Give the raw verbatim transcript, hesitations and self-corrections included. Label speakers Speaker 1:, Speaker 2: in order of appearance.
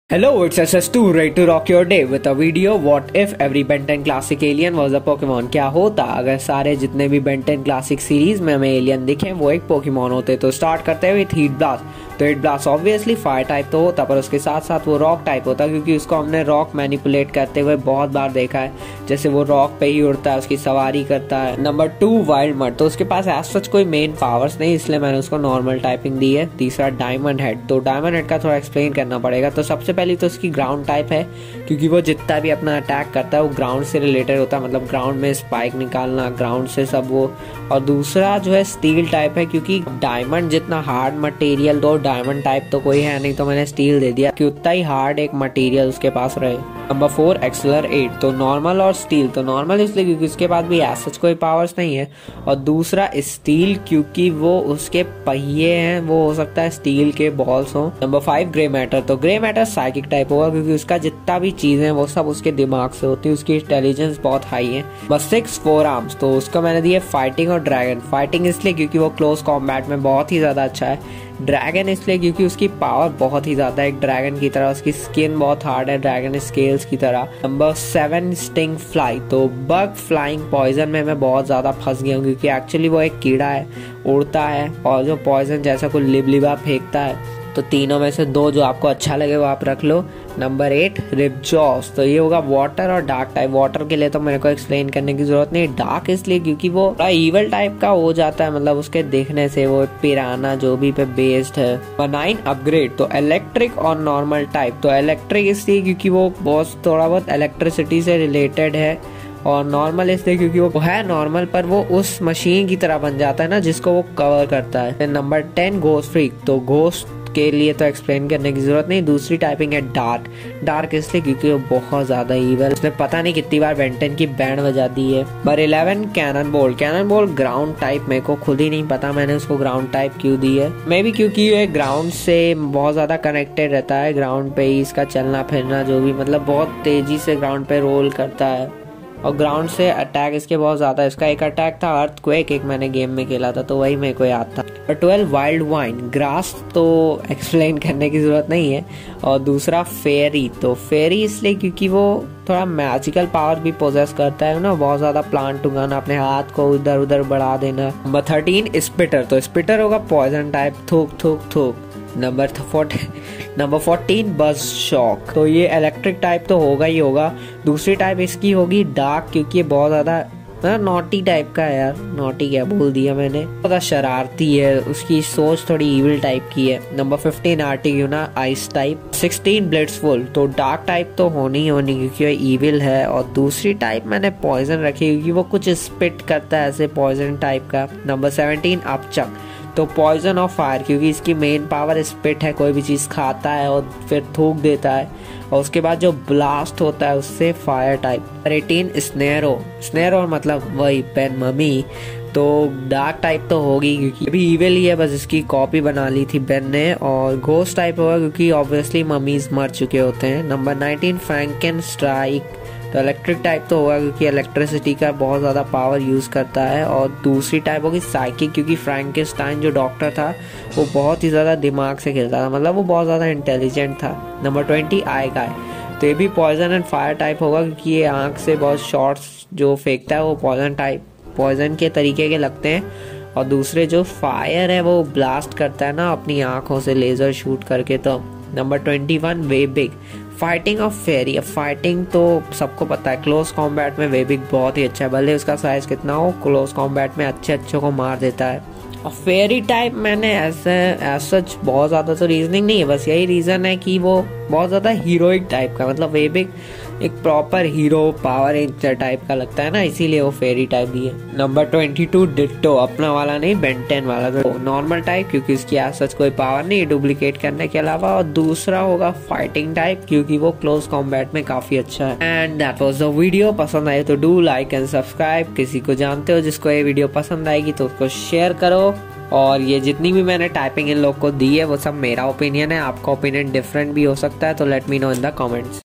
Speaker 1: Hello, it's S S two, ready to rock your day with a video. What if every Ben ten Classic Alien was a Pokemon? क्या होता अगर सारे जितने भी Ben ten Classic series में हमें alien दिखे वो एक पोकेमॉन होते। तो स्टार्ट करते हुए हीट ब्लास्ट। तो Heatblast obviously fire type तो होता, पर उसके साथ साथ वो रॉक टाइप होता, क्योंकि उसको हमने रॉक मैनिपुलेट करते हुए बहुत बार देखा है। जैसे वो रॉक पे ही उड़ता है, उसकी सवारी करता है। Number two, Wildmutt. तो उसके पास एज सच कोई मेन पावर्स नहीं, इसलिए मैंने उसको नॉर्मल टाइपिंग दी है। तीसरा, डायमंड हेड। तो डायमंड हेड का थोड़ा एक्सप्लेन करना पड़ेगा। तो सबसे पहले तो उसकी ग्राउंड टाइप है, क्योंकि वो जितना भी अपना अटैक करता है वो ग्राउंड से रिलेटेड होता है, मतलब ग्राउंड में स्पाइक निकालना, ग्राउंड से सब वो। और दूसरा जो है स्टील टाइप है, क्योंकि डायमंड जितना हार्ड मटेरियल दो, डायमंड टाइप तो कोई है नहीं, तो मैंने स्टील दे दिया कि उतना ही हार्ड एक मटेरियल उसके पास रहे। Number four, accelerate. तो नॉर्मल और स्टील। तो नॉर्मल इसलिए क्योंकि उसके पास भी एज सच कोई पावर्स नहीं है, और दूसरा स्टील क्योंकि वो उसके पहिए हैं, वो हो सकता है स्टील के बॉल्स हो। Number five, Grey Matter. तो ग्रे मैटर साइकिक टाइप होगा, क्योंकि उसका जितना भी चीजें हैं वो सब उसके दिमाग से होती है, उसकी इंटेलिजेंस बहुत हाई है। बस सिक्स, फोर आर्म्स। तो उसका मैंने दिया फाइटिंग और ड्रैगन। फाइटिंग इसलिए क्योंकि वो क्लोज कॉम्बैट में बहुत ही ज्यादा अच्छा है। ड्रैगन इसलिए क्योंकि उसकी पावर बहुत ही ज्यादा है, एक ड्रैगन की तरह। उसकी स्किन बहुत हार्ड है, ड्रैगन स्केल्स की तरह। Number seven, Stinkfly. तो बग फ्लाइंग पॉइजन में मैं बहुत ज्यादा फंस गया हूँ, क्योंकि एक्चुअली वो एक कीड़ा है, उड़ता है और जो पॉइजन जैसा कोई लिबलिबा फेंकता है। तो तीनों में से दो जो आपको अच्छा लगे वो आप रख लो। Number eight, रिपजॉस। तो ये होगा वाटर और डार्क टाइप। वाटर के लिए तो मेरे को एक्सप्लेन करने की जरूरत नहीं। डार्क इसलिए क्योंकि वो थोड़ा इवल टाइप का हो जाता है, मतलब उसके देखने से वो पिराना जो भी पे बेस्ड है। Number nine, Upgrade. तो इलेक्ट्रिक और नॉर्मल टाइप। तो इलेक्ट्रिक इसलिए क्योंकि वो बहुत थोड़ा बहुत इलेक्ट्रिसिटी से रिलेटेड है, और नॉर्मल इसलिए क्योंकि वो है नॉर्मल पर वो उस मशीन की तरह बन जाता है ना जिसको वो कवर करता है। Number ten, Ghostfreak. तो घोस्ट के लिए तो एक्सप्लेन करने की जरूरत नहीं। दूसरी टाइपिंग है डार्क। डार्क इसलिए क्योंकि वो बहुत ज्यादा ईवल, उसने पता नहीं कितनी बार Ben टेन की बैंड बजा दी है। पर eleven, Cannonbolt. Cannonbolt ground type. मेरे को खुद ही नहीं पता मैंने उसको ग्राउंड टाइप क्यों दी है। मे बी क्योंकि ये ग्राउंड से बहुत ज्यादा कनेक्टेड रहता है, ग्राउंड पे ही इसका चलना फिरना जो भी, मतलब बहुत तेजी से ग्राउंड पे रोल करता है, और ग्राउंड से अटैक इसके बहुत ज्यादा है। इसका एक अटैक था अर्थक्वेक, एक मैंने गेम में खेला था तो वही मेरे को याद था। और ट्वेल्व, वाइल्ड वाइन। ग्रास तो एक्सप्लेन करने की जरूरत नहीं है। और दूसरा, फेरी। तो फेरी इसलिए क्योंकि वो थोड़ा मैजिकल पावर भी पोजेस करता है ना, बहुत ज्यादा प्लांट उगाना, अपने हाथ को इधर उधर बढ़ा देना। Number thirteen, Spitter. तो स्पिटर होगा पॉइजन टाइप, थूक थूक थूक। Number number fourteen, Buzzshock. तो ये इलेक्ट्रिक टाइप तो होगा ही होगा। दूसरी टाइप इसकी होगी डार्क, क्योंकि ये बहुत ज्यादा नॉटी टाइप का है। यार नॉटी क्या बोल दिया मैंने, ज्यादा शरारती है, उसकी सोच थोड़ी इविल टाइप की है। Number fifteen, Arctiguana, ice type. Sixteen, Blitzwolfer. तो डार्क टाइप तो होनी ही होनी क्योंकि वो इविल है। और दूसरी टाइप मैंने पॉइजन रखी क्योंकि वो कुछ स्पिट करता है ऐसे पॉइजन टाइप का। Number seventeen, Upchuck. तो पॉइजन और फायर, क्योंकि इसकी मेन पावर स्पिट है, कोई भी चीज खाता है और फिर थूक देता है, और उसके बाद जो ब्लास्ट होता है उससे fire type. Eighteen, Snare oh. Snare oh मतलब वही पेन मम्मी। तो डार्क टाइप तो होगी क्योंकि अभी इविल ही है, बस इसकी कॉपी बना ली थी बेन ने। और घोस्ट टाइप होगा क्योंकि ऑब्वियसली मम्मीज मर चुके होते हैं। Number nineteen, Frankenstrike. तो इलेक्ट्रिक टाइप तो होगा क्योंकि इलेक्ट्रिसिटी का बहुत ज़्यादा पावर यूज़ करता है। और दूसरी टाइप होगी साइकिक, क्योंकि फ्रैंकेनस्टाइन जो डॉक्टर था वो बहुत ही ज़्यादा दिमाग से खेलता था, मतलब वो बहुत ज़्यादा इंटेलिजेंट था। Number twenty, Eye Guy. तो ये भी पॉइजन एंड फायर टाइप होगा क्योंकि ये आँख से बहुत शॉट्स जो फेंकता है वो पॉइजन टाइप, पॉइजन के तरीके के लगते हैं। और दूसरे जो फायर है वो ब्लास्ट करता है ना अपनी आँखों से लेज़र शूट करके। तो number twenty one, Way Big. Fighting of fairy. अब फाइटिंग तो सबको पता है, क्लोज कॉम्बैट में वेबिग बहुत ही अच्छा है, भले उसका साइज कितना हो, क्लोज कॉम्बैट में अच्छे अच्छों को मार देता है। और फेरी टाइप मैंने ऐसे एज सच बहुत ज़्यादा तो रीजनिंग नहीं है, बस यही रीज़न है कि वो बहुत ज़्यादा हीरोइक टाइप का, मतलब वेबिग एक proper hero power ranger type का लगता है ना, इसीलिए वो फेरी टाइप भी है। Number twenty two, Ditto. अपना वाला नहीं, Ben टेन वाला। तो नॉर्मल टाइप क्योंकि उसकी आज सच कोई पावर नहीं डुप्लीकेट करने के अलावा। और दूसरा होगा फाइटिंग टाइप क्योंकि वो क्लोज कॉम्बैट में काफी अच्छा है। And that was the video. पसंद आए तो डू लाइक एंड सब्सक्राइब। किसी को जानते हो जिसको ये वीडियो पसंद आएगी तो उसको शेयर करो। और ये जितनी भी मैंने टाइपिंग इन लोग को दी है वो सब मेरा ओपिनियन है, आपका ओपिनियन डिफरेंट भी हो सकता है, तो let me know in the comments.